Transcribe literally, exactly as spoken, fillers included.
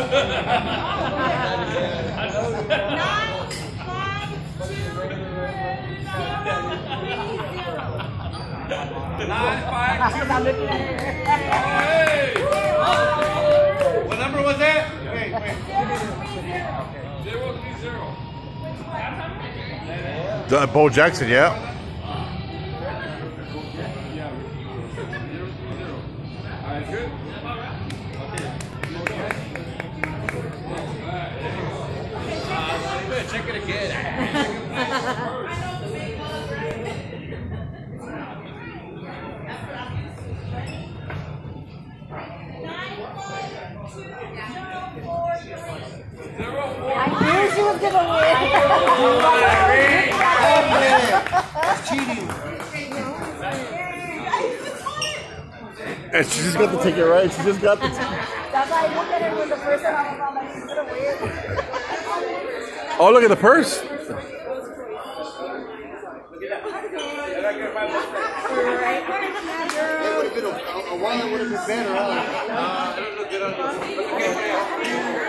Nine, five, two. Hey! What number was that? Wait, wait. Zero, three, zero. Uh, Bo Jackson, yeah. All right, good. Okay. Check it again. I knew she was gonna win. That's cheating. And she just got the ticket right. She just got the ticket. That's why I looked at it when the first time I was like, she's gonna win. Oh, look at the purse. That would have been a, a, a wallet would have been better, huh? Uh, it'll look good on this.